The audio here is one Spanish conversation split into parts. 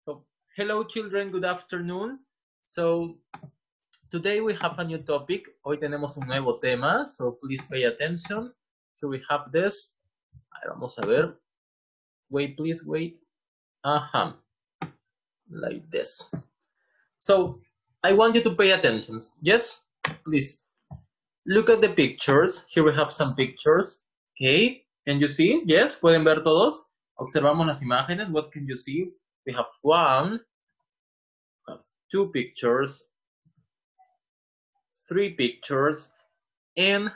So, hello children, good afternoon. So, today we have a new topic. Hoy tenemos un nuevo tema, so please pay attention. Here we have this. Vamos a ver. Wait, please, wait. Like this. So, I want you to pay attention. Yes, please. Look at the pictures. Here we have some pictures. Okay, can you see? Yes, ¿pueden ver todos? Observamos las imágenes. What can you see? We have one, we have two pictures, three pictures, and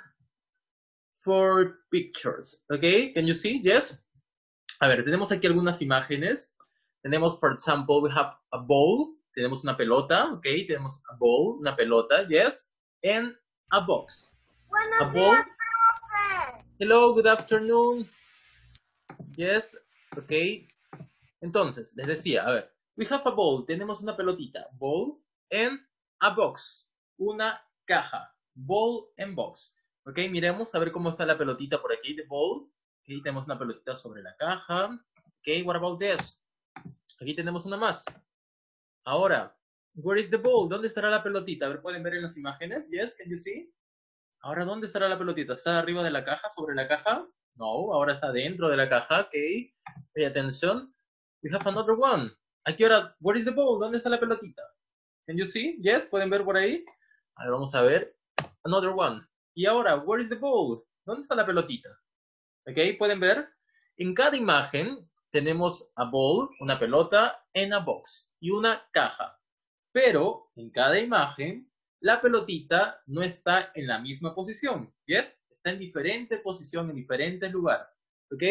four pictures. Okay, can you see? Yes. A ver, tenemos aquí algunas imágenes. Tenemos, for example, we have a bowl. Tenemos una pelota. Okay, tenemos a bowl, una pelota. Yes, and a box. A bowl. Hello, good afternoon. Yes, okay. Entonces, les decía, a ver, we have a bowl, tenemos una pelotita, bowl, and a box, una caja, bowl and box. Ok, miremos a ver cómo está la pelotita por aquí, the bowl. Ok, tenemos una pelotita sobre la caja. Ok, what about this? Aquí tenemos una más. Ahora, where is the bowl? ¿Dónde estará la pelotita? A ver, ¿pueden ver en las imágenes? Yes, can you see? Ahora, ¿dónde estará la pelotita? ¿Está arriba de la caja, sobre la caja? No, ahora está dentro de la caja. Ok, pay attention. We have another one. Aquí ahora, where is the ball? ¿Dónde está la pelotita? Can you see? Yes, ¿pueden ver por ahí? A ver, vamos a ver. Another one. Y ahora, where is the ball? ¿Dónde está la pelotita? Ok, ¿pueden ver? En cada imagen tenemos a ball, una pelota, and a box, y una caja. Pero en cada imagen, la pelotita no está en la misma posición. Yes? Está en diferente posición, en diferente lugar. Ok?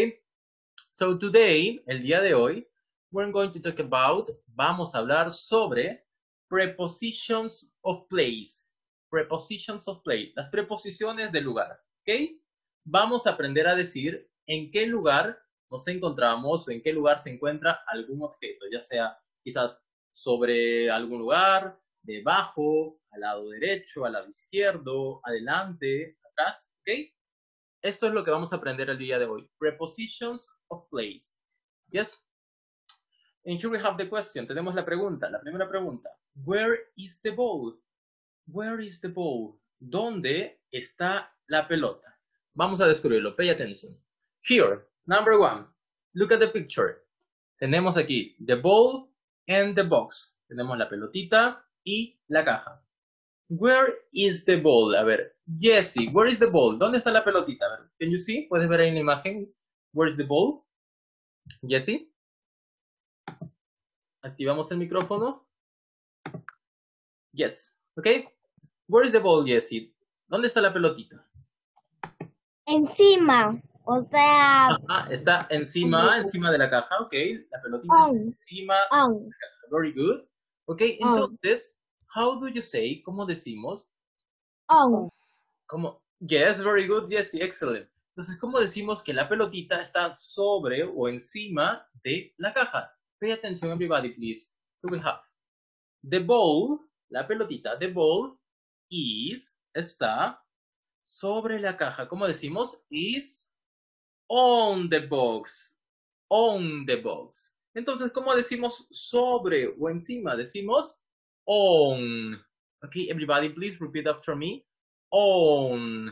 So today, el día de hoy, we're going to talk about, vamos a hablar sobre prepositions of place. Prepositions of place, las preposiciones del lugar. ¿Ok? Vamos a aprender a decir en qué lugar nos encontramos o en qué lugar se encuentra algún objeto, ya sea quizás sobre algún lugar, debajo, al lado derecho, al lado izquierdo, adelante, atrás. ¿Ok? Esto es lo que vamos a aprender el día de hoy. Prepositions of place. Yes? And here we have the question. Tenemos la pregunta, la primera pregunta. Where is the ball? Where is the ball? ¿Dónde está la pelota? Vamos a descubrirlo. Pay attention. Here, number one. Look at the picture. Tenemos aquí the ball and the box. Tenemos la pelotita y la caja. Where is the ball? A ver, Jessie, where is the ball? ¿Dónde está la pelotita? A ver, can you see? ¿Puedes ver ahí en la imagen? Where is the ball? Jessie. Activamos el micrófono. Yes. Okay. Where is the ball, Jessie? ¿Dónde está la pelotita? Encima, o sea... está encima de la caja, ok. La pelotita está encima de la caja. Very good. Ok, entonces, how do you say? ¿Cómo decimos? ¿Cómo? Yes, very good. Yes, excellent. Entonces, ¿cómo decimos que la pelotita está sobre o encima de la caja? Pay attention, everybody, please. Here we have the ball, la pelotita, the ball está sobre la caja. ¿Cómo decimos? Is on the box. On the box. Entonces, ¿cómo decimos sobre o encima? Decimos on. Okay, everybody, please repeat after me. On.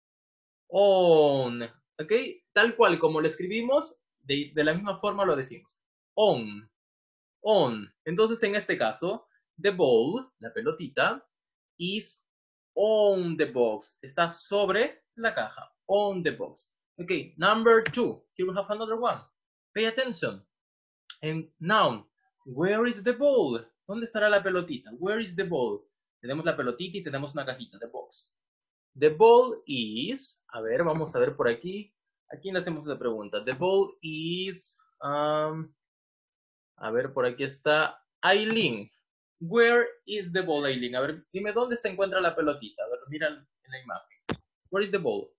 On. Ok, tal cual como lo escribimos, de la misma forma lo decimos. On. On. Entonces, en este caso, the ball, la pelotita, is on the box. Está sobre la caja. On the box. Ok, number two. Here we have another one. Pay attention. And now, where is the ball? ¿Dónde estará la pelotita? Where is the ball? Tenemos la pelotita y tenemos una cajita, the box. The ball is, a ver, vamos a ver por aquí. ¿A quién le hacemos esa pregunta? The ball is, a ver, por aquí está Aileen. Where is the ball, Aileen? A ver, dime dónde se encuentra la pelotita. A ver, mira en la imagen. Where is the ball?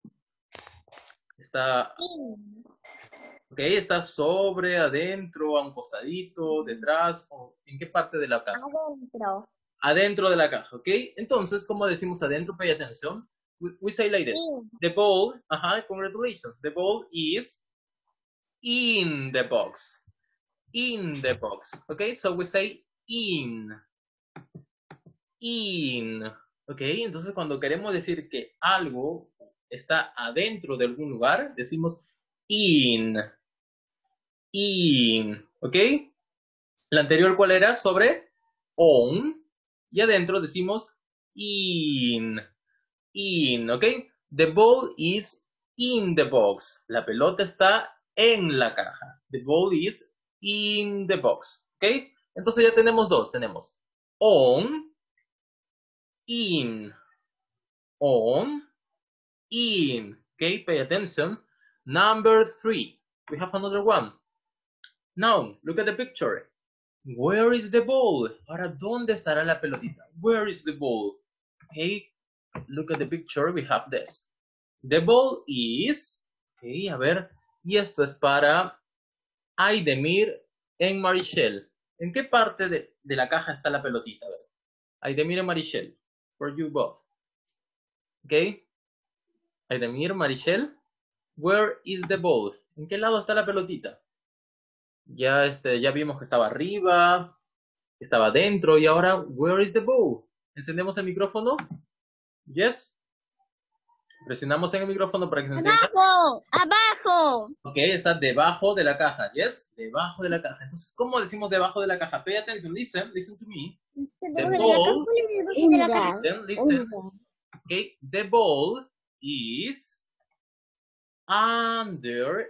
Está, ok, está sobre, adentro, a un costadito, detrás, o ¿en qué parte de la caja? Adentro. Adentro de la caja, ¿ok? Entonces, ¿cómo decimos adentro? Pay attention. We say like this. The ball, congratulations. The ball is in the box. in the box. Okay, so we say in. Ok, entonces cuando queremos decir que algo está adentro de algún lugar, decimos in. Ok. La anterior, ¿cuál era? Sobre on. Y adentro decimos in. Ok. The ball is in the box. La pelota está en la caja. The ball is in the box. Ok. Entonces ya tenemos dos. Tenemos on, in. On, in. Okay, pay attention. Number 3. We have another one. Now, look at the picture. Where is the ball? Ahora, ¿dónde estará la pelotita? Where is the ball? Okay, look at the picture. We have this. The ball is... Okay, a ver. Y esto es para Aidemir en Marichel. ¿En qué parte de la caja está la pelotita? A ver. Aidemir en Marichel. For you both. Okay. Aidemir, Marichel. Where is the ball? ¿En qué lado está la pelotita? Ya, ya vimos que estaba arriba, estaba dentro, y ahora, where is the ball? ¿Encendemos el micrófono? Yes. Presionamos en el micrófono para que se encienda. ¡Abajo! ¡Abajo! Ok, está debajo de la caja. Yes, debajo de la caja. Entonces, ¿cómo decimos debajo de la caja? Pay attention, listen to me. The ball, listen. Okay, the ball is under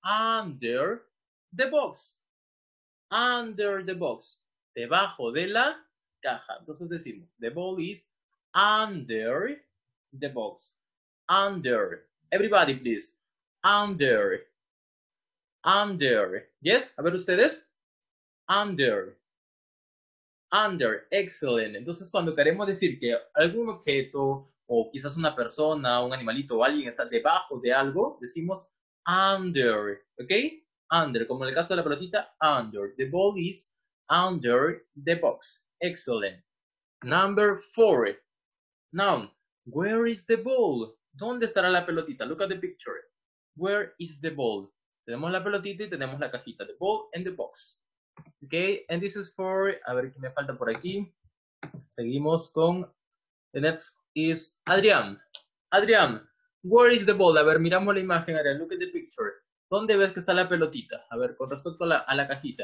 the box. Under the box. Debajo de la caja. Entonces decimos, the ball is under the box. Under. Everybody, please. Under. Under. Yes, a ver ustedes. Under. Under. Excellent. Entonces, cuando queremos decir que algún objeto o quizás una persona, un animalito o alguien está debajo de algo, decimos under. ¿Ok? Under. Como en el caso de la pelotita, under. The ball is under the box. Excellent. Number 4. Now, where is the ball? ¿Dónde estará la pelotita? Look at the picture. Where is the ball? Tenemos la pelotita y tenemos la cajita. The ball and the box. Okay, and this is for, a ver qué me falta por aquí. Seguimos con, the next is Adrián. Adrián, where is the ball? A ver, miramos la imagen, Adrián, look at the picture. ¿Dónde ves que está la pelotita? A ver, con respecto a la cajita.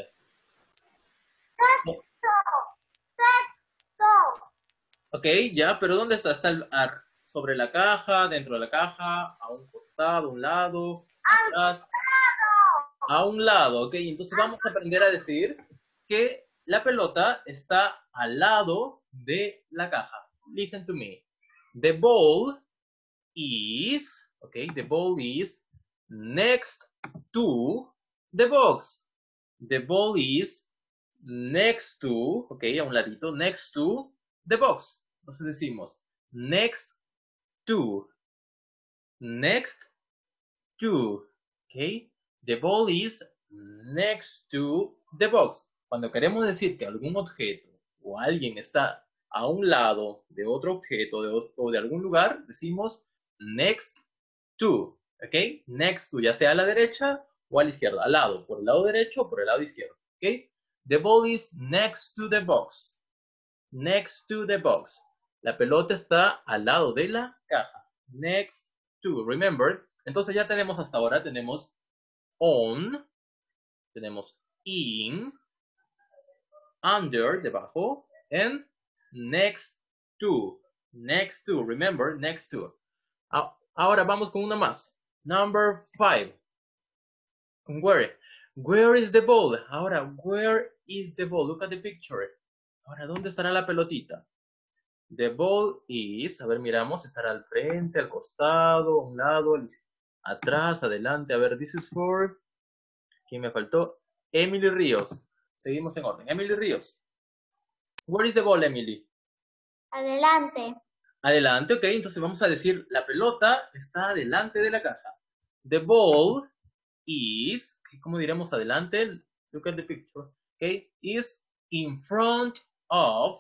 Ok, ya, pero ¿dónde está? ¿Está sobre la caja, dentro de la caja, a un costado, a un lado, atrás? A un lado, ok. Entonces vamos a aprender a decir que la pelota está al lado de la caja. Listen to me. The ball is, okay, the ball is next to the box. The ball is next to, okay, a un ladito, next to the box. Entonces decimos next to, okay. The ball is next to the box. Cuando queremos decir que algún objeto o alguien está a un lado de otro objeto o de algún lugar, decimos next to, ¿ok? Next to, ya sea a la derecha o a la izquierda, al lado, por el lado derecho o por el lado izquierdo, ¿ok? The ball is next to the box. Next to the box. La pelota está al lado de la caja. Next to, remember. Entonces ya tenemos hasta ahora, tenemos on, tenemos in, under, debajo, and next to, remember, next to. Ahora vamos con una más. Number 5. Where is the ball? Ahora, where is the ball? Look at the picture. Ahora, ¿dónde estará la pelotita? The ball is, a ver, miramos, estará al frente, al costado, a un lado, atrás, adelante. A ver, this is for... ¿Quién me faltó? Emily Ríos. Seguimos en orden. Emily Ríos. Where is the ball, Emily? Adelante. Adelante, ok. Entonces vamos a decir, la pelota está adelante de la caja. The ball is, ¿cómo diremos adelante? Look at the picture. Okay, is in front of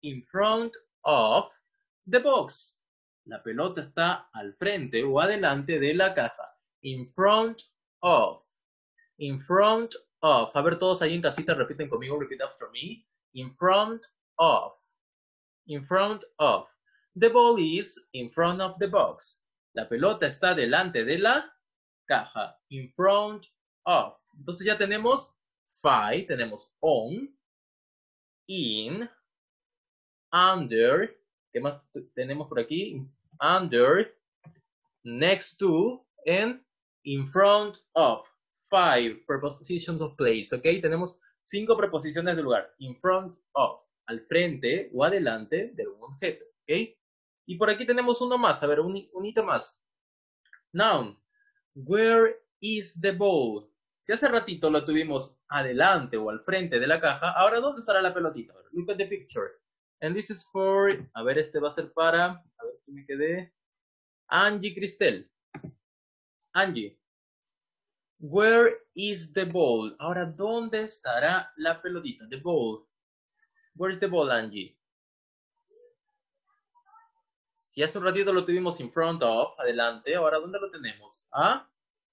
the box. La pelota está al frente o adelante de la caja. In front of. A ver, todos ahí en casita repiten conmigo, repeat after me. In front of. In front of. The ball is in front of the box. La pelota está delante de la caja. In front of. Entonces ya tenemos 5, tenemos on, in, under. ¿Qué más tenemos por aquí? Under, next to, and in front of. 5 prepositions of place, ¿ok? Tenemos 5 preposiciones de lugar. In front of, al frente o adelante de un objeto, ¿ok? Y por aquí tenemos uno más, a ver, un hito más. Noun, where is the ball? Si hace ratito lo tuvimos adelante o al frente de la caja, ahora ¿dónde estará la pelotita? Look at the picture. And this is for, a ver, este va a ser para, a ver, ¿qué me quedé? Angie Cristel. Angie. Where is the ball? Ahora, ¿dónde estará la pelotita? The ball. Where is the ball, Angie? Si hace un ratito lo tuvimos in front of, adelante, ahora ¿dónde lo tenemos? ¿Ah?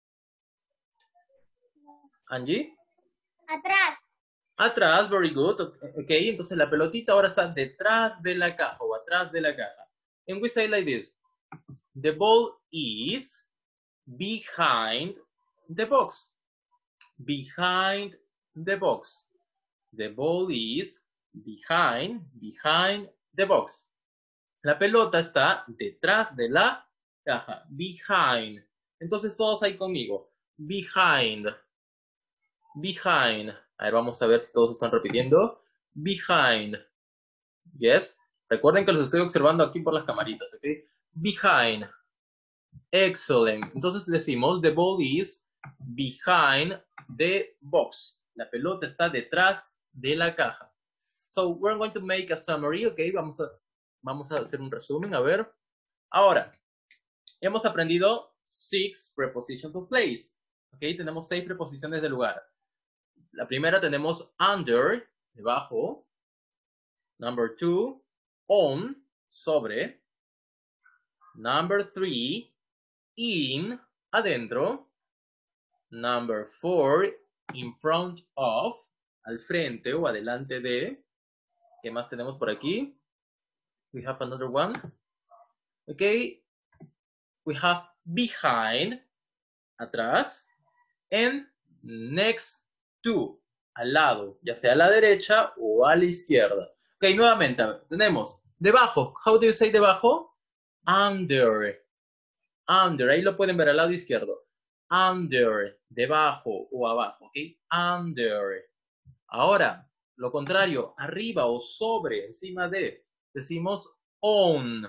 Angie? Atrás. Atrás, very good. Ok, entonces la pelotita ahora está detrás de la caja o atrás de la caja. And we say like this. The ball is behind the box. Behind the box. The ball is behind the box. La pelota está detrás de la caja. Behind. Entonces todos ahí conmigo. Behind. Behind. A ver, vamos a ver si todos están repitiendo. Behind. Yes. Recuerden que los estoy observando aquí por las camaritas, ¿ok? Behind. Excellent. Entonces decimos, the ball is behind the box. La pelota está detrás de la caja. So, we're going to make a summary, ¿ok? Vamos a hacer un resumen, a ver. Ahora, hemos aprendido 6 prepositions of place. ¿Ok? Tenemos 6 preposiciones de lugar. La primera tenemos under, debajo. Number 2, on, sobre. Number 3, in, adentro. Number 4, in front of, al frente o adelante de. ¿Qué más tenemos por aquí? We have another one. Okay. We have behind, atrás. And next to, al lado, ya sea a la derecha o a la izquierda. Ok, nuevamente, a ver, tenemos debajo. How do you say debajo? Under. Under, ahí lo pueden ver al lado izquierdo. Under, debajo o abajo, ok. Under. Ahora, lo contrario, arriba o sobre, encima de, decimos on.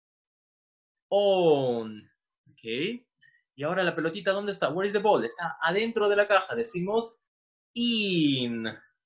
On. Ok. Y ahora la pelotita, ¿dónde está? Where is the ball? Está adentro de la caja. Decimos in.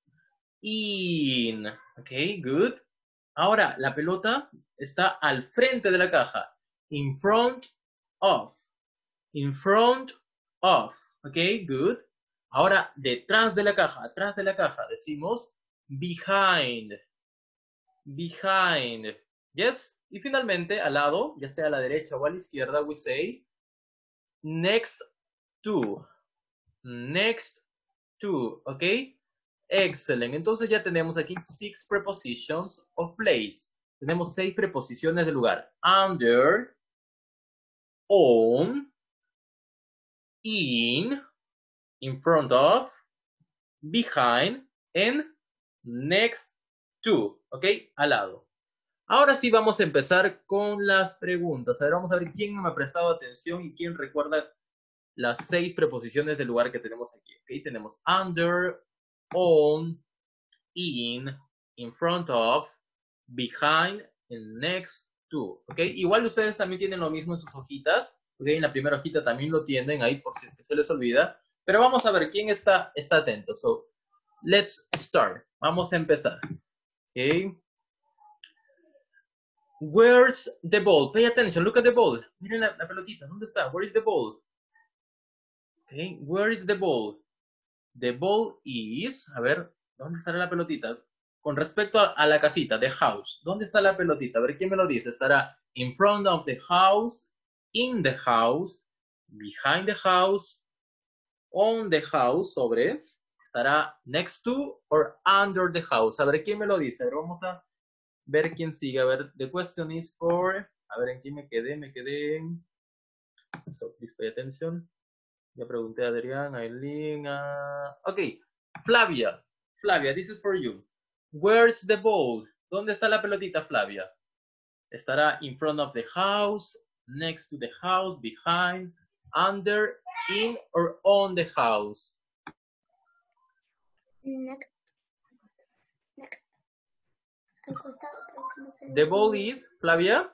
In. Ok, good. Ahora, la pelota está al frente de la caja. In front of. In front of. Ok, good. Ahora, detrás de la caja, atrás de la caja, decimos behind. Behind. Yes. Y finalmente, al lado, ya sea a la derecha o a la izquierda, we say next to. Next to. Ok. Excellent. Entonces ya tenemos aquí 6 prepositions of place. Tenemos 6 preposiciones de lugar. Under, on, in front of, behind, and next to. ¿Ok? Al lado. Ahora sí vamos a empezar con las preguntas. A ver, vamos a ver quién no me ha prestado atención y quién recuerda las 6 preposiciones de lugar que tenemos aquí. ¿Ok? Tenemos under, on, in front of, behind, and next to. ¿Ok? Igual ustedes también tienen lo mismo en sus hojitas. ¿Ok? En la primera hojita también lo tienen ahí por si es que se les olvida. Pero vamos a ver quién está atento. So, let's start. Vamos a empezar. ¿Ok? Where's the ball? Pay attention. Look at the ball. Miren la pelotita. ¿Dónde está? Where is the ball? Okay. Where is the ball? The ball is... A ver, ¿dónde estará la pelotita? Con respecto a la casita, the house. ¿Dónde está la pelotita? A ver, ¿quién me lo dice? ¿Estará in front of the house, in the house, behind the house, on the house, sobre? ¿Estará next to or under the house? A ver, ¿quién me lo dice? A ver, vamos a ver quién sigue. A ver, the question is for... A ver, ¿en quién me quedé? Me quedé en... So, please pay attention. Ya pregunté a Adrián, a Eileen, Ok, Flavia. Flavia, this is for you. Where's the ball? ¿Dónde está la pelotita, Flavia? ¿Estará in front of the house, next to the house, behind, under, in, or on the house? The ball is, Flavia?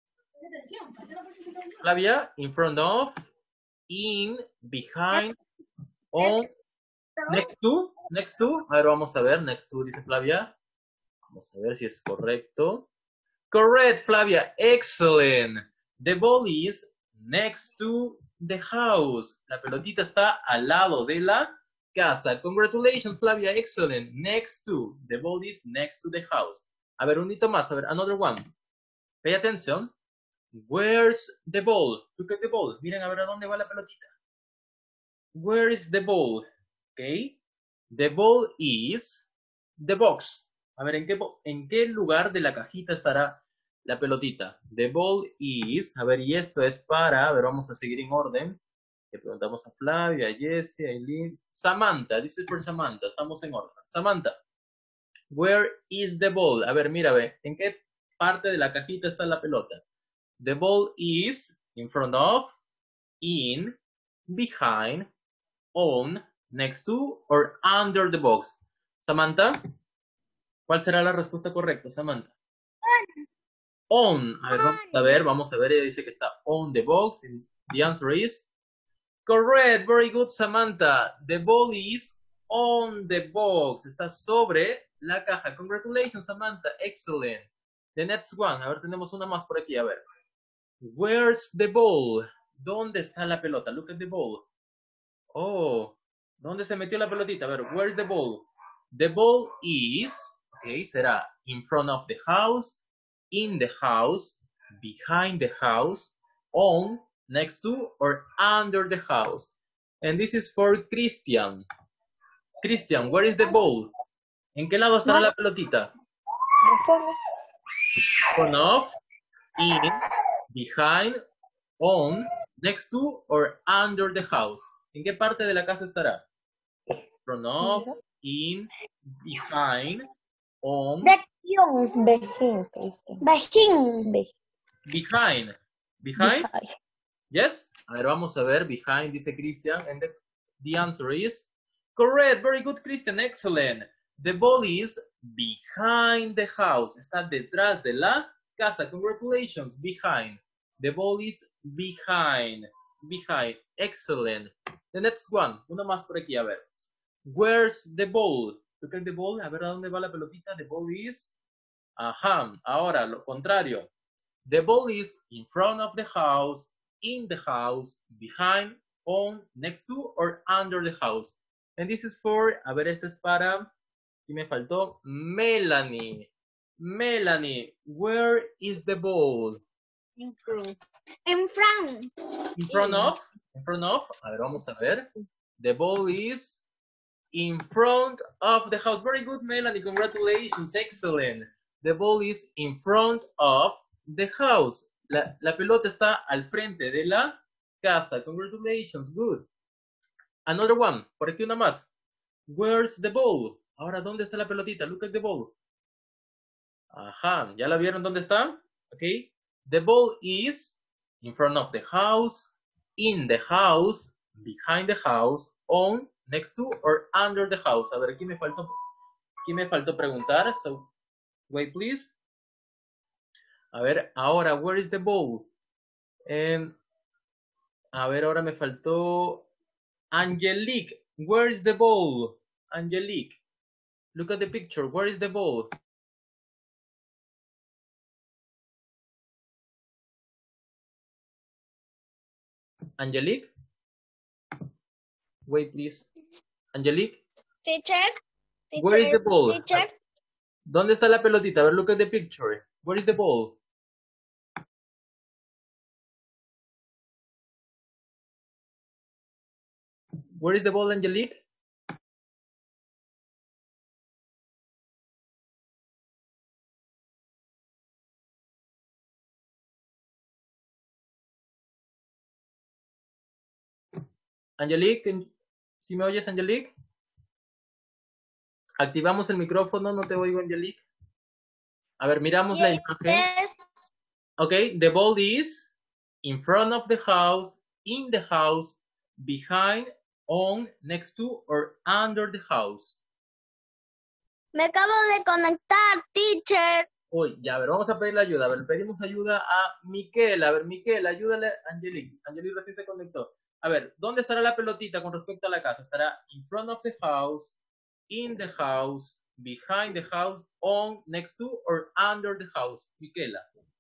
Flavia, in front of, in, behind, on, next to. A ver, vamos a ver, next to, dice Flavia. Vamos a ver si es correcto. Correct, Flavia. Excellent. The ball is next to the house. La pelotita está al lado de la casa. Congratulations, Flavia. Excellent. Next to. The ball is next to the house. A ver, un hito más. A ver, another one. Pay attention. Where's the ball? Look at the ball. Miren a ver a dónde va la pelotita. Where is the ball? Okay. The ball is the box. A ver, ¿en qué lugar de la cajita estará la pelotita? The ball is, a ver, y esto es para, a ver, vamos a seguir en orden. Le preguntamos a Flavia, a Jessie, a Eileen. Samantha, this is for Samantha, estamos en orden. Samantha, where is the ball? A ver, mira, ve, ¿en qué parte de la cajita está la pelota? The ball is in front of, in, behind, on, next to, or under the box. Samantha, ¿cuál será la respuesta correcta, Samantha? On. A ver, vamos a ver. Ella dice que está on the box. The answer is correct. Very good, Samantha. The ball is on the box. Está sobre la caja. Congratulations, Samantha. Excellent. The next one. A ver, tenemos una más por aquí. A ver. Where's the ball? ¿Dónde está la pelota? Look at the ball. Oh, ¿dónde se metió la pelotita? A ver, where's the ball? The ball is, okay, será in front of the house, in the house, behind the house, on, next to, or under the house. And this is for Christian. Christian, where is the ball? ¿En qué lado estará la pelotita? In front of, in, behind, on, next to, or under the house. ¿En qué parte de la casa estará? Front of, in, behind, on. Behind. Behind? Yes? A ver, vamos a ver. Behind, dice Christian. And the answer is correct. Very good, Christian. Excellent. The ball is behind the house. Está detrás de la casa. Congratulations. Behind. The ball is behind. Behind. Excellent. The next one. Uno más por aquí. A ver. Where's the ball? Look at the ball. A ver a dónde va la pelotita. The ball is... Ajá. Ahora, lo contrario. The ball is in front of the house, in the house, behind, on, next to, or under the house. And this is for... A ver, este es para... ¿Quién me faltó? Melanie. Melanie, where is the ball? In front. In front. In front of? In front of? A ver, vamos a ver. The ball is in front of the house. Very good, Melanie. Congratulations. Excellent. The ball is in front of the house. La pelota está al frente de la casa. Congratulations. Good. Another one. Por aquí una más. Where's the ball? Ahora, ¿dónde está la pelotita? Look at the ball. Ajá. ¿Ya la vieron dónde está? Okay. The ball is in front of the house, in the house, behind the house, on, next to, or under the house. A ver, aquí me faltó preguntar. So, wait, please. A ver, ahora, where is the ball? A ver, ahora me faltó Angelique. Where is the ball? Angelique. Look at the picture. Where is the ball? Angelique? Wait, please. Angelique? Teacher. Where is the ball? Teacher. ¿Dónde está la pelotita? A ver, look at the picture. Where is the ball? Where is the ball, Angelique? Angelique, ¿sí me oyes, Angelique? Activamos el micrófono, no te oigo, Angelique. A ver, miramos la imagen. Yes. Okay, the ball is in front of the house, in the house, behind, on, next to, or under the house. Me acabo de conectar, teacher. Uy, ya, a ver, vamos a pedirle ayuda. A ver, pedimos ayuda a Miquel. A ver, Miquel, ayúdale a Angelique. Angelique recién se conectó. A ver, ¿dónde estará la pelotita con respecto a la casa? ¿Estará in front of the house, in the house, behind the house, on, next to, or under the house? Miquela.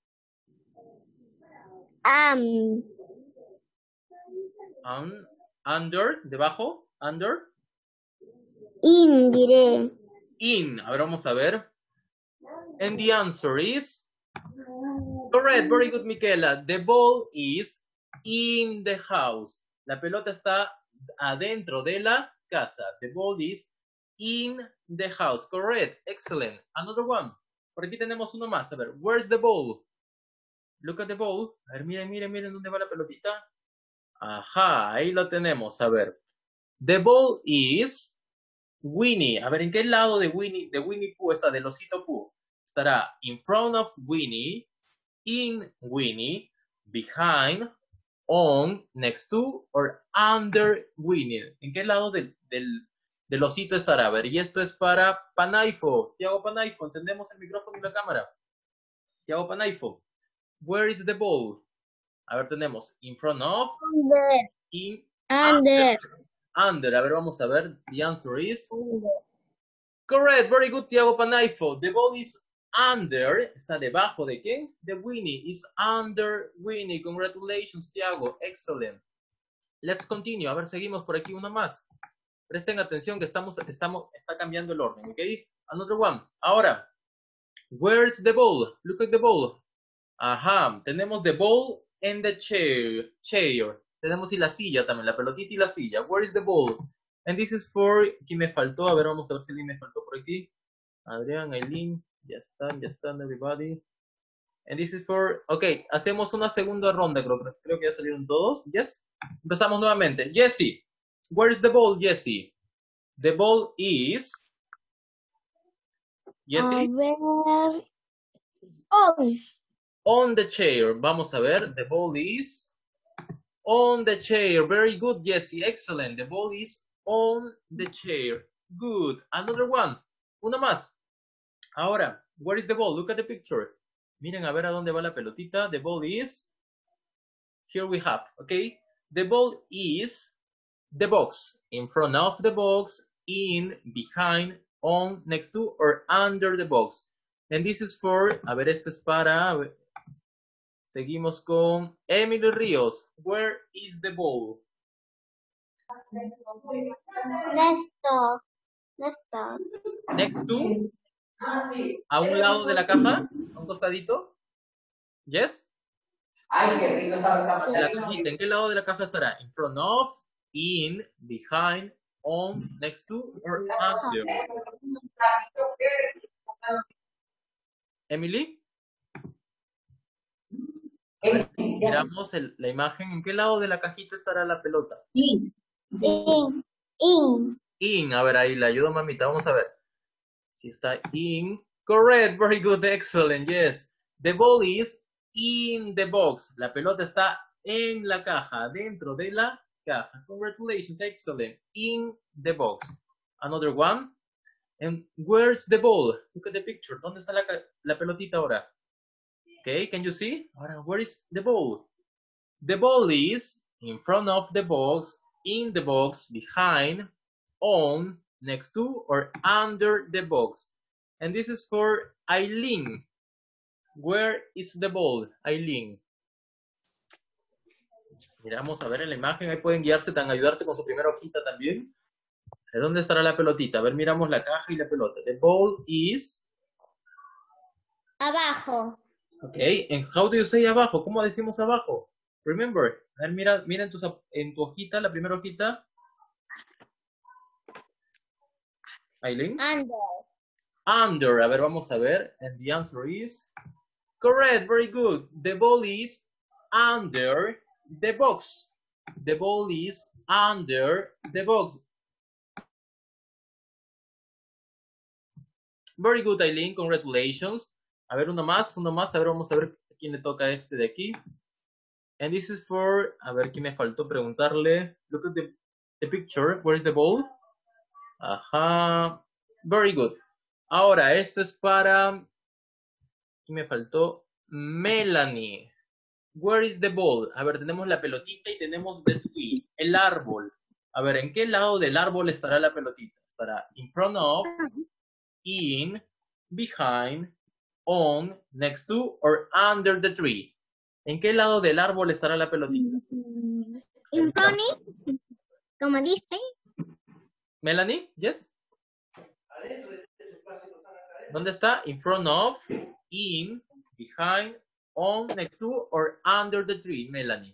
Under, debajo, under. In, diré. In, a ver, vamos a ver. And the answer is correct, very good, Miquela. The ball is in the house. La pelota está adentro de la casa. The ball is in the house. Correct, excellent. Another one. Por aquí tenemos uno más. A ver, where's the ball? Look at the ball. A ver, miren dónde va la pelotita. Ajá, ahí lo tenemos. A ver. The ball is Winnie. A ver, ¿en qué lado de Winnie Pooh está? Del osito Pooh. Estará in front of Winnie, in Winnie, behind, on, next to, or under Winnie. ¿En qué lado del osito estará? A ver, y esto es para Panaifo. Tiago Panaifo, encendemos el micrófono y la cámara. Tiago Panaifo. Where is the ball? A ver, tenemos in front of, Under. in, Under. under. A ver, vamos a ver. The answer is correct. Very good, Tiago Panaifo. The ball is under. ¿Está debajo de quién? De Winnie. Is under Winnie. Congratulations, Tiago. Excellent. Let's continue. A ver, seguimos por aquí una más. Presten atención que está cambiando el orden, ¿ok? Another one. Ahora, where's the ball? Look at the ball. Ajá, tenemos the ball and the chair. Tenemos y la silla también, la pelotita y la silla. Where is the ball? And this is for, ¿quién me faltó? A ver, vamos a ver si me faltó por aquí. Adrián, Aileen, ya están, everybody. And this is for, ok, hacemos una segunda ronda, creo que ya salieron todos. Yes. Empezamos nuevamente. Jessie, where is the ball, Jessie? The ball is, Jessie. On the chair. Vamos a ver. The ball is on the chair. Very good, Jessie. Excellent. The ball is on the chair. Good. Another one. Una más. Ahora, where is the ball? Look at the picture. Miren a ver a dónde va la pelotita. The ball is, here we have, okay? The ball is the box. In front of the box, in, behind, on, next to, or under the box. And this is for, a ver, esto es para, seguimos con Emily Ríos. Where is the ball? Next to. ¿A un lado de la caja? ¿A un costadito? ¿Yes? Ay, qué rico está La cajita, ¿en qué lado de la caja estará? In front of, in, behind, on, next to, or under. Emily. Miramos la imagen. ¿En qué lado de la cajita estará la pelota? In. In. A ver, ahí le ayudo, mamita. Vamos a ver. Si está in. Correct. Very good. Excellent. Yes. The ball is in the box. La pelota está en la caja. Dentro de la caja. Congratulations. Excellent. In the box. Another one. And where's the ball? Look at the picture. ¿Dónde está la pelotita ahora? Okay, can you see? Ahora, where is the ball? The ball is in front of the box, in the box, behind, on, next to, or under the box. And this is for Aileen. Where is the ball, Aileen? Miramos a ver en la imagen, ahí pueden ayudarse con su primera hojita también. ¿De dónde estará la pelotita? A ver, miramos la caja y la pelota. The ball is... Abajo. Okay, and how do you say abajo? ¿Cómo decimos abajo? Remember, a ver, mira en tu hojita, la primera hojita. Aileen? Under. A ver, vamos a ver. And the answer is correct. Very good. The ball is under the box. The ball is under the box. Very good, Aileen. Congratulations. A ver, uno más. A ver, vamos a ver a quién le toca este de aquí. And this is for, a ver, ¿quién me faltó preguntarle? Look at the picture. Where is the ball? Ajá. Very good. Ahora, esto es para, ¿quién me faltó? Melanie. Where is the ball? A ver, tenemos la pelotita y tenemos the tree, el árbol. A ver, ¿en qué lado del árbol estará la pelotita? ¿Estará in front of, in, behind, on, next to, or under the tree? ¿En qué lado del árbol estará la pelotita? In front, como dice. Melanie, yes? ¿Dónde está? In front of, in, behind, on, next to, or under the tree, Melanie.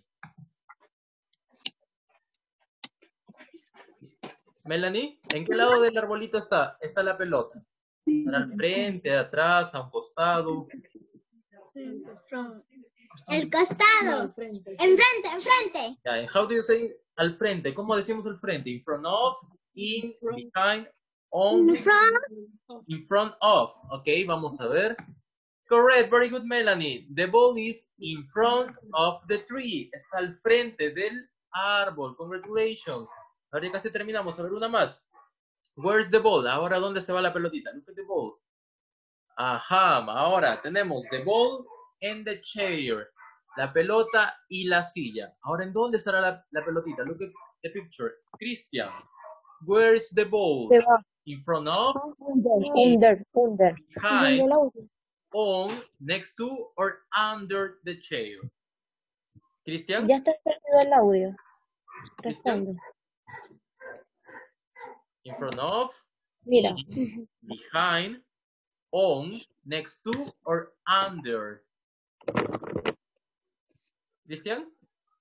Melanie, ¿en qué lado del arbolito está la pelota? ¿Estará al frente, atrás, a un costado? El costado. Enfrente. Yeah, and how do you say al frente? ¿Cómo decimos al frente? In front of, in, behind, on, in front of. Ok, vamos a ver. Correct, very good, Melanie. The ball is in front of the tree. Está al frente del árbol. Congratulations. Ahora ya casi terminamos. A ver, una más. Where's the ball? Ahora, ¿dónde se va la pelotita? Look at the ball. Ajá, ahora tenemos the ball and the chair. La pelota y la silla. Ahora, ¿en dónde estará la pelotita? Look at the picture. Christian, where's the ball? In front of, Under. behind, on, next to, or under the chair. Christian? Ya está encendido el audio. Christian? In front of, Mira. behind, on, next to, or under. Christian?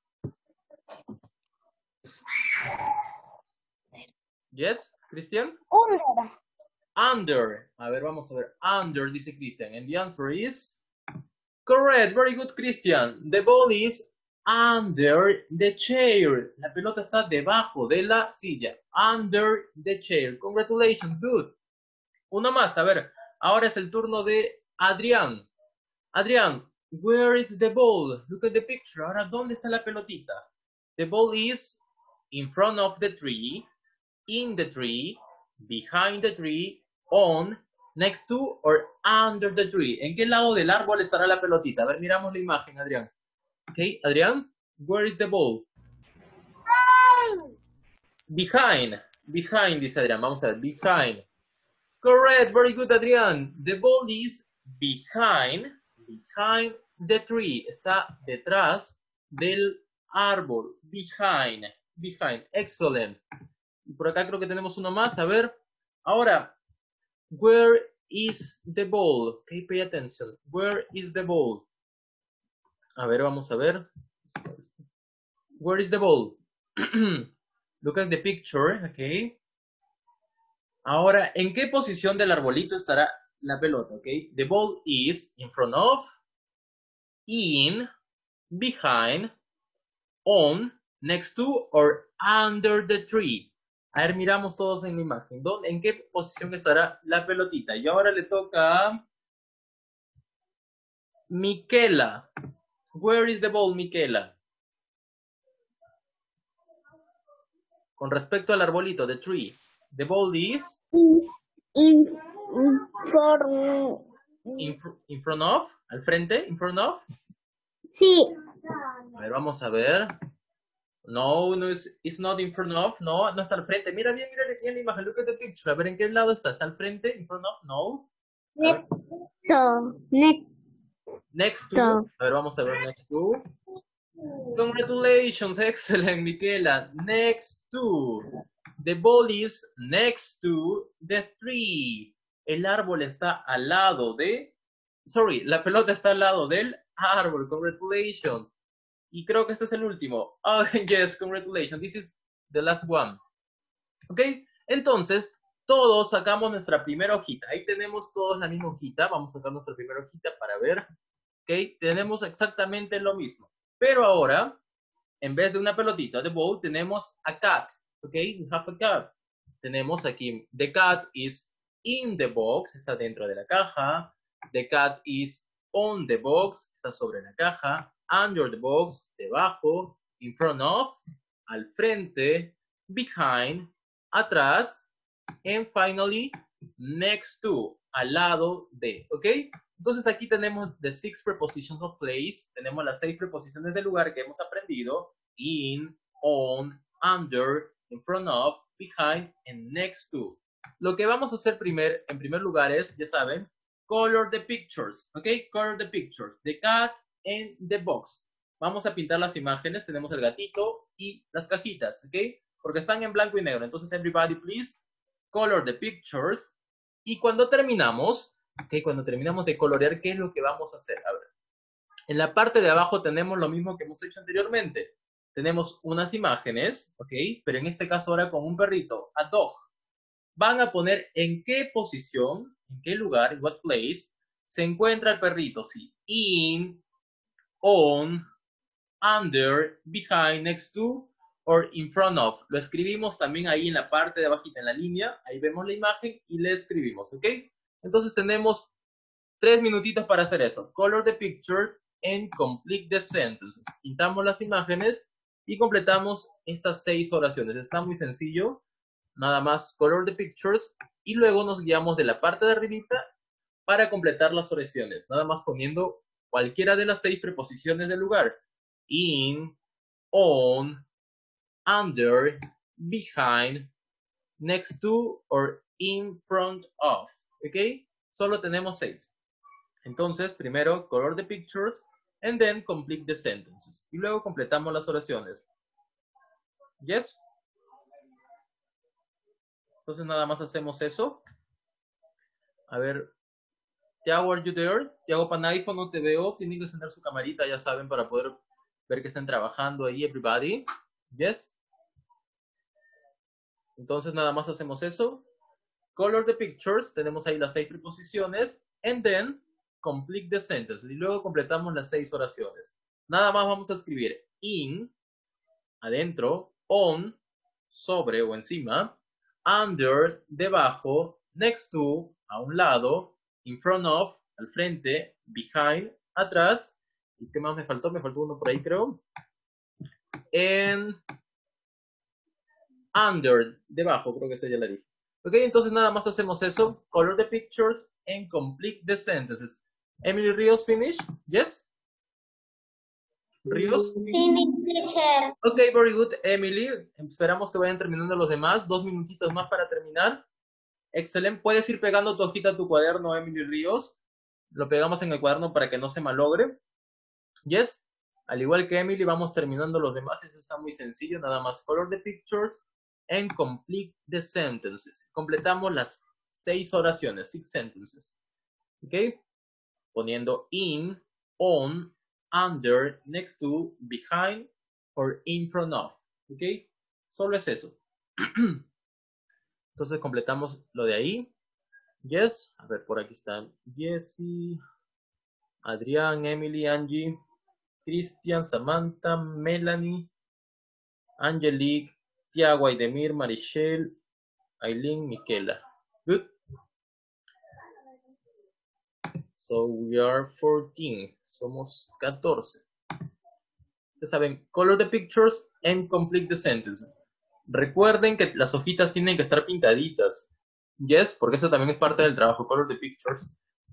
Yes, Christian? Under. A ver, vamos a ver. Under, dice Christian. And the answer is correct. Very good, Christian. The ball is under the chair. La pelota está debajo de la silla. Under the chair. Congratulations. Good. Una más. A ver, ahora es el turno de Adrián. Adrián, where is the ball? Look at the picture. Ahora, ¿dónde está la pelotita? The ball is in front of the tree, in the tree, behind the tree, on, next to, or under the tree. ¿En qué lado del árbol estará la pelotita? A ver, miramos la imagen, Adrián. Ok, Adrián, where is the ball? Behind. Behind, dice Adrián. Vamos a ver, behind. Correct, very good, Adrián. The ball is behind the tree. Está detrás del árbol. Behind. Excellent. Y por acá creo que tenemos uno más. A ver. Ahora, where is the ball? Okay, pay attention. Where is the ball? A ver, vamos a ver. Where is the ball? Look at the picture, okay. Ahora, ¿en qué posición del arbolito estará la pelota? Okay. The ball is in front of, in, behind, on, next to, or under the tree. A ver, miramos todos en la imagen. ¿En qué posición estará la pelotita? Y ahora le toca a Miquela. Where is the ball, Miquela? Con respecto al arbolito, the tree. The ball is In front of, al frente, in front of. Sí. A ver, vamos a ver. No, it's not in front of. No, no está al frente. Mira bien la imagen. Look at the picture. A ver, ¿en qué lado está? ¿Está al frente? In front of? No. Next to. A ver, vamos a ver next to. Congratulations, excellent, Miquela. Next to. The ball is next to the tree. El árbol está al lado de. Sorry, la pelota está al lado del árbol. Congratulations. Y creo que este es el último. Oh, yes, congratulations. This is the last one. Ok, entonces todos sacamos nuestra primera hojita. Ahí tenemos todos la misma hojita. Vamos a sacar nuestra primera hojita para ver. Ok, tenemos exactamente lo mismo. Pero ahora en vez de una pelotita, the ball, tenemos a cat. Ok, we have a cat. Tenemos aquí, the cat is in the box, está dentro de la caja. The cat is on the box, está sobre la caja. Under the box, debajo. In front of, al frente. Behind, atrás. And finally, next to, al lado de. ¿Ok? Entonces aquí tenemos the 6 prepositions of place. Tenemos las 6 preposiciones de lugar que hemos aprendido. In, on, under, in front of, behind, and next to. Lo que vamos a hacer en primer lugar es, ya saben, color the pictures. ¿Ok? Color the pictures. The cat and the box. Vamos a pintar las imágenes. Tenemos el gatito y las cajitas. ¿Ok? Porque están en blanco y negro. Entonces, everybody, please, color the pictures. Y cuando terminamos, ¿ok? Cuando terminamos de colorear, ¿qué es lo que vamos a hacer? A ver. En la parte de abajo tenemos lo mismo que hemos hecho anteriormente. Tenemos unas imágenes, ¿ok? Pero en este caso ahora con un perrito, a dog. Van a poner en qué posición, en qué lugar, en what place, se encuentra el perrito. Sí, in, on, under, behind, next to, or in front of. Lo escribimos también ahí en la parte de abajita, en la línea. Ahí vemos la imagen y le escribimos, ¿ok? Entonces tenemos 3 minutitos para hacer esto. Color the picture and complete the sentences. Pintamos las imágenes y completamos estas 6 oraciones. Está muy sencillo. Nada más color the pictures y luego nos guiamos de la parte de arribita para completar las oraciones. Nada más poniendo cualquiera de las 6 preposiciones del lugar. In, on, under, behind, next to, or in front of. ¿Ok? Solo tenemos 6. Entonces, primero, color the pictures, and then complete the sentences. Y luego completamos las oraciones. ¿Yes? Entonces, nada más hacemos eso. A ver, Tiago, are you there? Tiago Panaifo, no te veo. Tienen que encender su camarita, ya saben, para poder ver que están trabajando ahí, everybody. ¿Yes? Entonces, nada más hacemos eso. Color the pictures. Tenemos ahí las 6 preposiciones. And then, complete the sentences. Y luego completamos las 6 oraciones. Nada más vamos a escribir in, adentro, on, sobre o encima, under, debajo, next to, a un lado, in front of, al frente, behind, atrás. ¿Y qué más me faltó? Me faltó uno por ahí, creo. And under, debajo, creo que esa ya la dije. Ok, entonces nada más hacemos eso. Color the pictures and complete the sentences. Emily Ríos, finish? Yes? Ríos? Finish, teacher. Ok, very good, Emily. Esperamos que vayan terminando los demás. 2 minutitos más para terminar. Excelente. Puedes ir pegando tu hojita a tu cuaderno, Emily Ríos. Lo pegamos en el cuaderno para que no se malogre. Yes? Al igual que Emily, vamos terminando los demás. Eso está muy sencillo. Nada más color the pictures and complete the sentences. Completamos las 6 oraciones, 6 sentences. ¿Ok? Poniendo in, on, under, next to, behind, or in front of. ¿Ok? Solo es eso. Entonces completamos lo de ahí. Yes. A ver, por aquí están Jessie, Adrián, Emily, Angie, Cristian, Samantha, Melanie, Angelique, Tiago, Aidemir, Marichelle, Aileen, Miquela. Good. So we are 14. Somos 14. Ya saben, color the pictures and complete the sentence. Recuerden que las hojitas tienen que estar pintaditas. Yes, porque eso también es parte del trabajo. Color the pictures.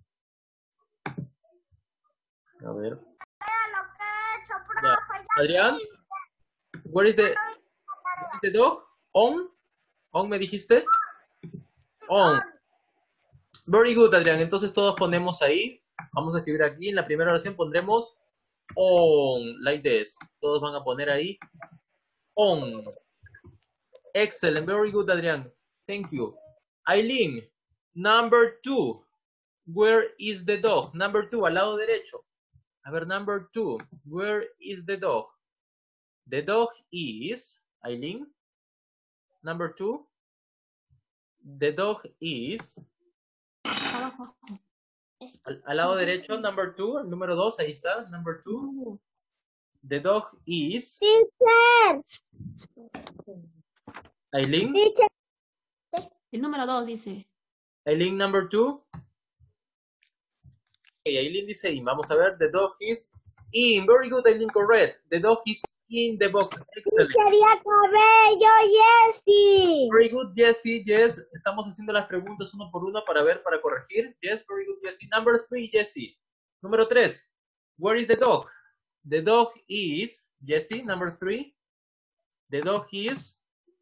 A ver. Ya. Adrián, where is the dog? On? On me dijiste? On. Very good, Adrián. Entonces todos ponemos ahí. Vamos a escribir aquí. En la primera oración pondremos on, like this. Todos van a poner ahí on. Excellent. Very good, Adrián. Thank you. Aileen, number 2. Where is the dog? Number 2, al lado derecho. A ver, number 2. Where is the dog? The dog is, Aileen, number 2. The dog is al lado derecho, number 2, el número 2, ahí está, number 2. The dog is... Teacher. Aileen? Teacher. El número 2 dice. Aileen, number 2. Okay, Aileen dice in. Vamos a ver. The dog is in. Very good, Aileen, correct. The dog is in the box. Excellent. Quería cabello, Jessie. Very good, Jessie. Yes. Estamos haciendo las preguntas uno por uno para ver, para corregir. Yes, very good, Jessie. Number 3, Jessie. Número 3. Where is the dog? The dog is, Jessie, number 3. The dog is...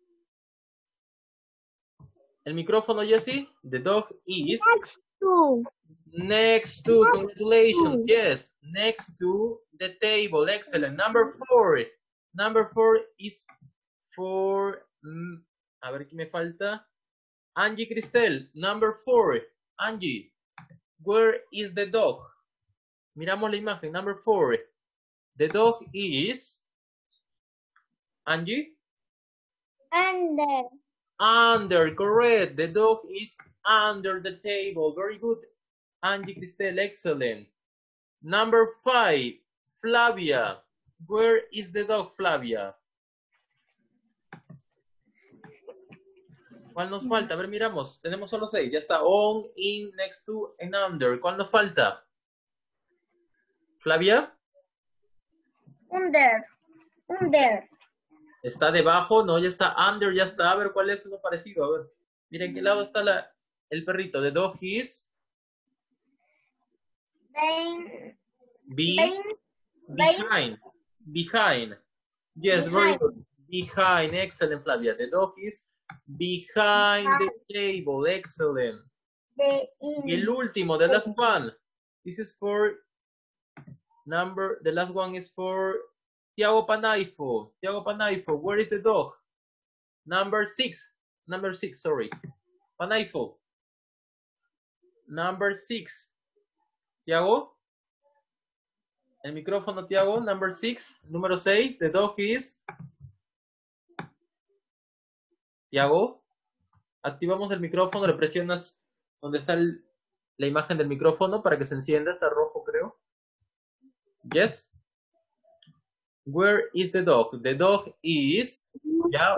El micrófono, Jessie. The dog is... Next to. Next to, congratulations, yes, next to the table, excellent. Number 4, number 4 is for, a ver qué me falta, Angie Cristel, number 4, Angie, where is the dog? Miramos la imagen, number 4, the dog is, Angie? Under. Under, correct, the dog is under the table, very good. Angie Cristel, excellent. Number 5, Flavia. Where is the dog, Flavia? ¿Cuál nos falta? A ver, miramos. Tenemos solo 6. Ya está. On, in, next to, and under. ¿Cuál nos falta? ¿Flavia? Under. Under. ¿Está debajo? No, ya está. Under, ya está. A ver, ¿cuál es uno parecido? A ver. Miren, ¿qué lado está el perrito? The dog is... Behind. Behind. Yes, very good. Behind. Excellent, Flavia. The dog is behind the table. Excellent. Y el último, the last one. This is for the last one is for Tiago Panaifo. Tiago Panaifo, where is the dog? Number 6, sorry. Panaifo. Number 6. Tiago, el micrófono, Tiago, number 6, número 6, the dog is... Tiago, activamos el micrófono, le presionas donde está la imagen del micrófono para que se encienda, está rojo creo. Yes. Where is the dog? The dog is... Yeah.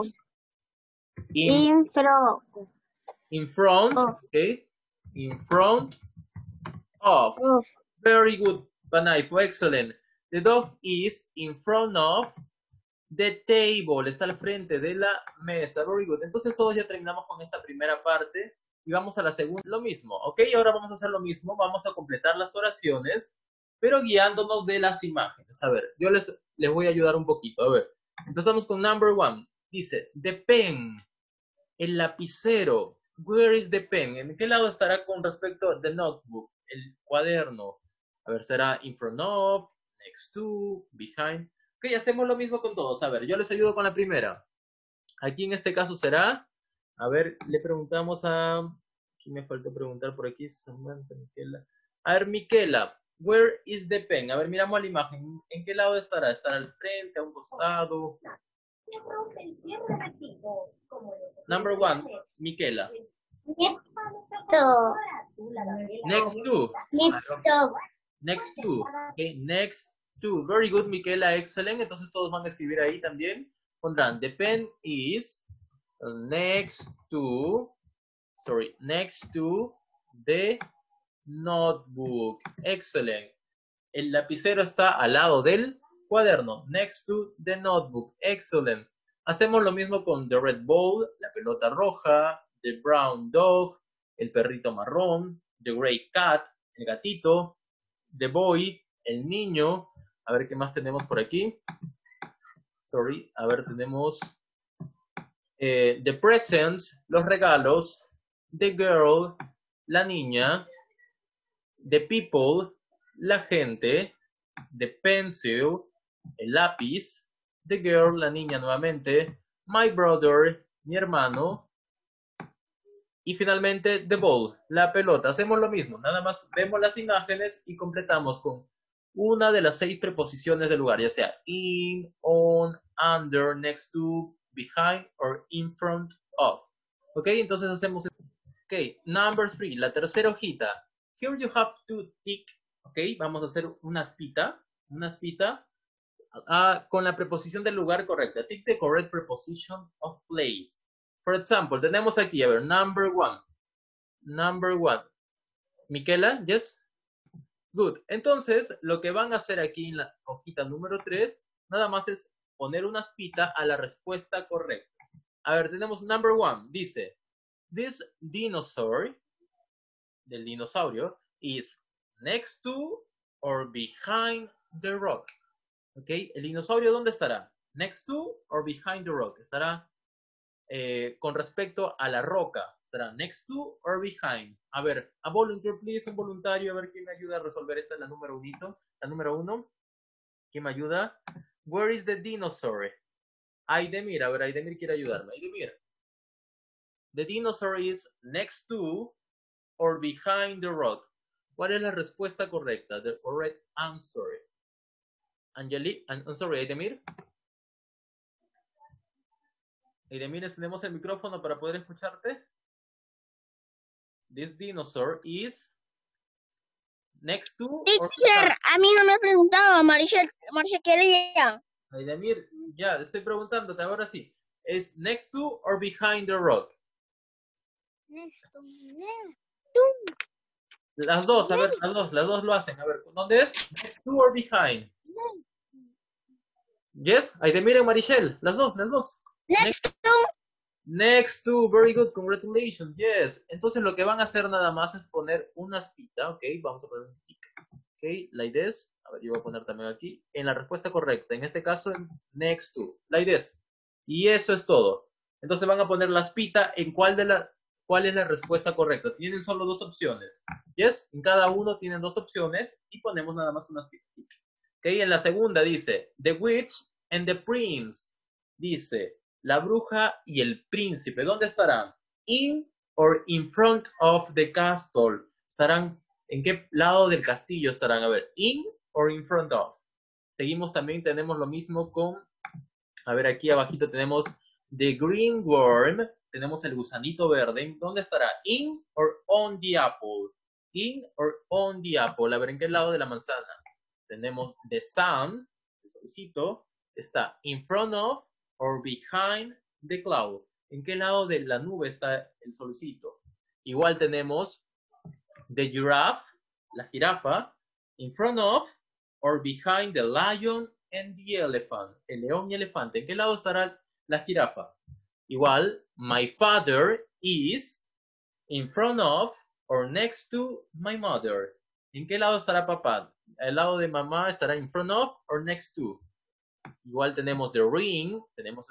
In front, okay, in front of. Very good, Panaifo, excellent. The dog is in front of the table. Está al frente de la mesa. Very good. Entonces todos ya terminamos con esta primera parte y vamos a la segunda. Lo mismo, ¿ok? Ahora vamos a hacer lo mismo. Vamos a completar las oraciones, pero guiándonos de las imágenes. A ver, yo les voy a ayudar un poquito. A ver, empezamos con number 1. Dice, the pen, el lapicero. Where is the pen? ¿En qué lado estará con respecto a the notebook? El cuaderno. A ver, será in front of, next to, behind. Ok, hacemos lo mismo con todos. A ver, yo les ayudo con la primera. Aquí en este caso será, a ver, le preguntamos a, aquí me falta preguntar por aquí, Samantha, Miquela. A ver, Miquela, where is the pen? A ver, miramos la imagen. ¿En qué lado estará? ¿Estará al frente, a un costado? Number 1, Miquela. Next to. Next to. Okay, next to. Very good, Miquela, excellent. Entonces todos van a escribir ahí también. Pondrán, the pen is next to the notebook. Excellent. El lapicero está al lado del cuaderno. Next to the notebook. Excellent. Hacemos lo mismo con the red ball, la pelota roja, the brown dog, el perrito marrón, the gray cat, el gatito, the boy, el niño. A ver qué más tenemos por aquí. Sorry, a ver, tenemos the presents, los regalos, the girl, la niña, the people, la gente, the pencil, el lápiz, the girl, la niña nuevamente, my brother, mi hermano, y finalmente the ball, la pelota. Hacemos lo mismo, nada más vemos las imágenes y completamos con una de las 6 preposiciones del lugar, ya sea in, on, under, next to, behind or in front of. Ok, entonces hacemos. Ok, number 3, la tercera hojita. Here you have to tick. Ok, vamos a hacer una espita. Con la preposición del lugar correcta. Take the correct preposition of place. For example, tenemos aquí, a ver, number one. Number one. Miquela, yes? Good. Entonces, lo que van a hacer aquí en la hojita número 3, nada más es poner una espita a la respuesta correcta. A ver, tenemos number one. Dice, this dinosaur, del dinosaurio, is next to or behind the rock. ¿Ok? ¿El dinosaurio dónde estará? Next to or behind the rock. Estará con respecto a la roca. Estará next to or behind. A ver, a volunteer, please, un voluntario. A ver quién me ayuda a resolver esta, la número 1. La número 1. ¿Quién me ayuda? Where is the dinosaur? Aidemir, a ver, Aidemir quiere ayudarme. Aidemir. The dinosaur is next to or behind the rock. ¿Cuál es la respuesta correcta? The correct answer. Angelique, I'm sorry, Aidemir. Aidemir, tenemos el micrófono para poder escucharte. This dinosaur is next to. Teacher, a mí no me preguntaba, Marcia quería. Aidemir, ya, estoy preguntándote, ahora sí. ¿Es next to or behind the rock? Next to. Las dos, a ver, las dos lo hacen. A ver, ¿dónde es? Next to or behind. Yes, Aidemir y Marichel, las dos. Next to. Next to, very good, congratulations, yes. Entonces lo que van a hacer nada más es poner una espita, ok, vamos a poner un tic, ok, like this, a ver, yo voy a poner también aquí, en la respuesta correcta, en este caso en next to, like this, y eso es todo. Entonces van a poner la espita en cuál es la respuesta correcta. Tienen solo dos opciones, yes, en cada uno tienen dos opciones y ponemos nada más una espita. Ok, en la segunda dice, the witch and the prince, dice, la bruja y el príncipe, ¿dónde estarán? In or in front of the castle. ¿Estarán en qué lado del castillo estarán? A ver, in or in front of. Seguimos también, tenemos lo mismo con, a ver, aquí abajito tenemos the green worm, tenemos el gusanito verde. ¿Dónde estará? In or on the apple. In or on the apple. A ver, ¿en qué lado de la manzana? Tenemos the sun, el solcito, está in front of or behind the cloud. ¿En qué lado de la nube está el solcito? Igual tenemos the giraffe, la jirafa, in front of or behind the lion and the elephant. El león y el elefante. ¿En qué lado estará la jirafa? Igual, my father is in front of or next to my mother. ¿En qué lado estará papá? ¿El lado de mamá estará in front of or next to? Igual tenemos the ring, tenemos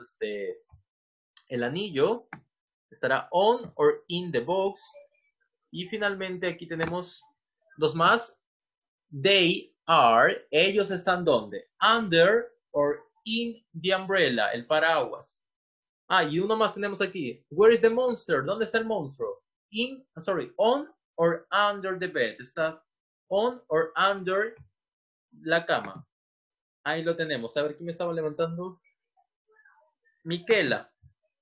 el anillo, estará on or in the box. Y finalmente aquí tenemos dos más. They are, ellos están ¿dónde? Under or in the umbrella, el paraguas. Y uno más tenemos aquí. Where is the monster? ¿Dónde está el monstruo? On or under the bed. Está on or under la cama. Ahí lo tenemos. A ver, ¿quién me estaba levantando? Miquela,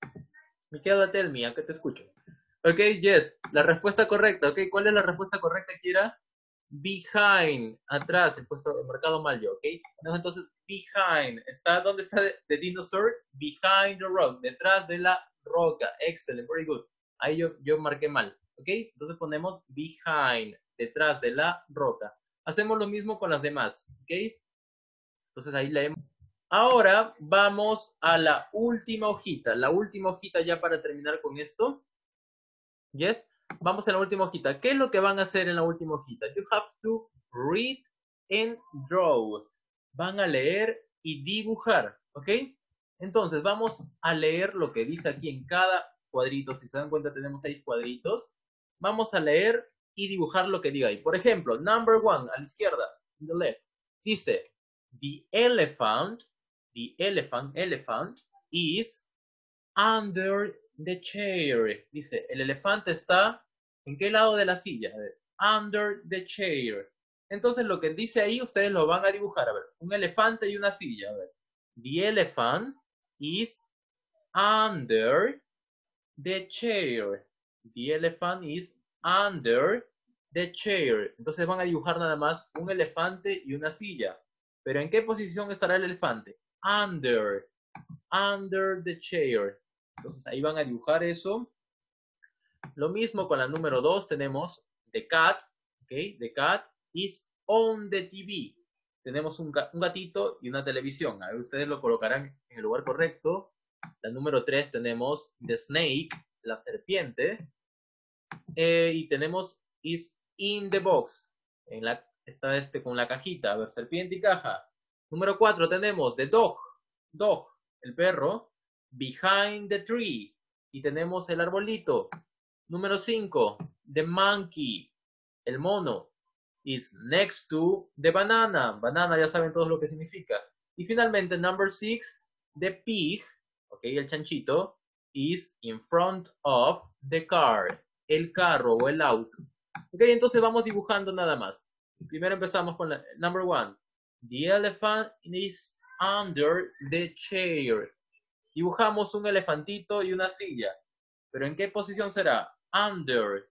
tell me, ¿a qué te escucho? Ok, yes, la respuesta correcta. Ok, ¿cuál es la respuesta correcta, Kira? Behind, atrás, he marcado mal yo, ok. Entonces, behind, ¿dónde está the dinosaur? Behind the rock, detrás de la roca. Excellent, very good. Ahí yo marqué mal, ok. Entonces ponemos behind, detrás de la roca. Hacemos lo mismo con las demás, ok. Entonces ahí leemos. Ahora vamos a la última hojita ya para terminar con esto. Yes, vamos a la última hojita. ¿Qué es lo que van a hacer en la última hojita? You have to read and draw. Van a leer y dibujar, ¿ok? Entonces vamos a leer lo que dice aquí en cada cuadrito. Si se dan cuenta tenemos 6 cuadritos. Vamos a leer y dibujar lo que diga ahí. Por ejemplo, number 1 a la izquierda, in the left, dice the elephant is under the chair. Dice, el elefante está ¿en qué lado de la silla? Under the chair. Entonces lo que dice ahí ustedes lo van a dibujar. A ver, un elefante y una silla. A ver, the elephant is under the chair. The elephant is under the chair. Entonces van a dibujar nada más un elefante y una silla. Pero ¿en qué posición estará el elefante? Under the chair. Entonces ahí van a dibujar eso. Lo mismo con la número 2 tenemos the cat. Okay, the cat is on the TV. Tenemos un gatito y una televisión. A ver, ustedes lo colocarán en el lugar correcto. La número 3 tenemos the snake, la serpiente. Y tenemos is in the box. Está con la cajita. A ver, serpiente y caja. Número 4 tenemos the dog, el perro, behind the tree. Y tenemos el arbolito. Número 5, the monkey, el mono, is next to the banana. Banana, ya saben todos lo que significa. Y finalmente, number 6, the pig, ok, el chanchito, is in front of the car, el carro o el auto. Ok, entonces vamos dibujando nada más. Primero empezamos con la number 1. The elephant is under the chair. Dibujamos un elefantito y una silla. ¿Pero en qué posición será? Under.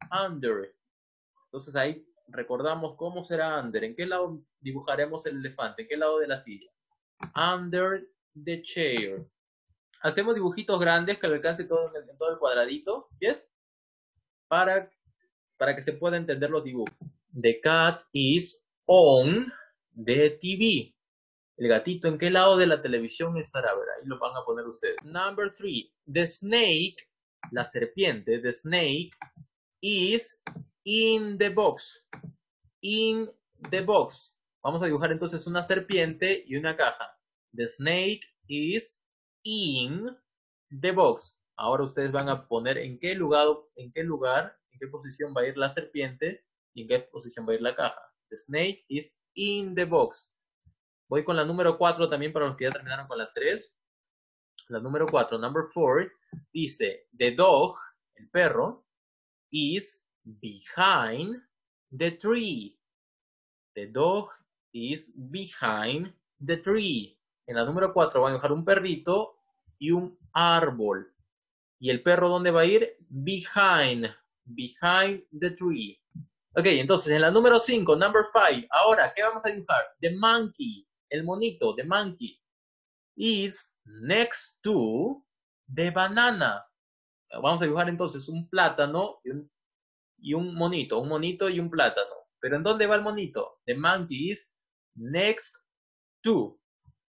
Entonces ahí recordamos cómo será under. ¿En qué lado dibujaremos el elefante? ¿En qué lado de la silla? Under the chair. Hacemos dibujitos grandes que lo alcance todo en todo el cuadradito. ¿Yes? Para que se pueda entender los dibujos. The cat is on the TV. El gatito, ¿en qué lado de la televisión estará? A ver, ahí lo van a poner ustedes. Number 3. The snake, la serpiente, the snake is in the box. In the box. Vamos a dibujar entonces una serpiente y una caja. The snake is in the box. Ahora ustedes van a poner en qué posición va a ir la serpiente y en qué posición va a ir la caja. The snake is in the box. Voy con la número 4 también para los que ya terminaron con la 3. La número 4, number 4, dice, the dog, el perro, is behind the tree. The dog is behind the tree. En la número 4 van a dibujar un perrito y un árbol. ¿Y el perro dónde va a ir? Behind the tree. Ok, entonces en la número 5, number 5, ahora, ¿qué vamos a dibujar? The monkey, el monito, the monkey, is next to the banana. Vamos a dibujar entonces un plátano y un monito y un plátano. ¿Pero en dónde va el monito? The monkey is next to.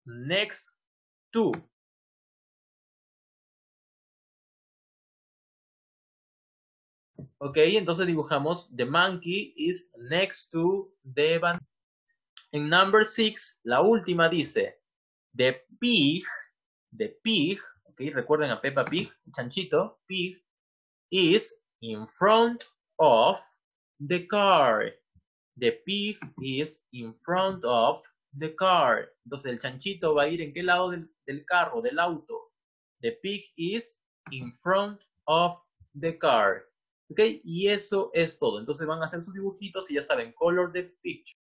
Ok, entonces dibujamos the monkey is next to the banana. En number 6, la última dice, the pig, ok, recuerden a Peppa Pig, el chanchito, pig, is in front of the car. The pig is in front of the car. Entonces el chanchito va a ir en qué lado del carro, del auto. The pig is in front of the car. Ok, y eso es todo. Entonces van a hacer sus dibujitos y ya saben, color the picture.